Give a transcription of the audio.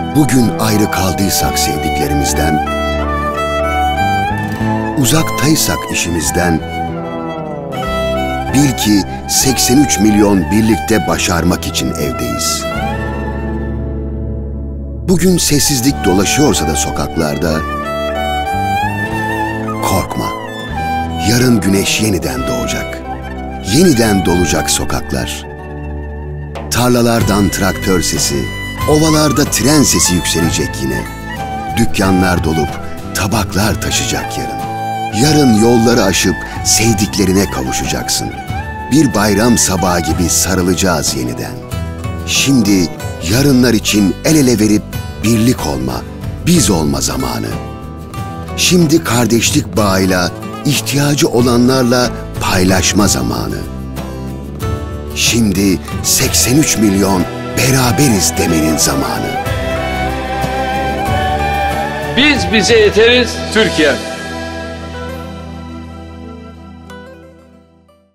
Bugün ayrı kaldıysak sevdiklerimizden, uzaktaysak işimizden, bil ki 83 milyon birlikte başarmak için evdeyiz. Bugün sessizlik dolaşıyorsa da sokaklarda, korkma. Yarın güneş yeniden doğacak. Yeniden dolacak sokaklar. Tarlalardan traktör sesi, ovalarda tren sesi yükselecek yine. Dükkanlar dolup tabaklar taşacak yarın. Yarın yolları aşıp sevdiklerine kavuşacaksın. Bir bayram sabahı gibi sarılacağız yeniden. Şimdi yarınlar için el ele verip birlik olma, biz olma zamanı. Şimdi kardeşlik bağıyla, ihtiyacı olanlarla paylaşma zamanı. Şimdi 83 milyon beraberiz demenin zamanı. Biz bize yeteriz Türkiye.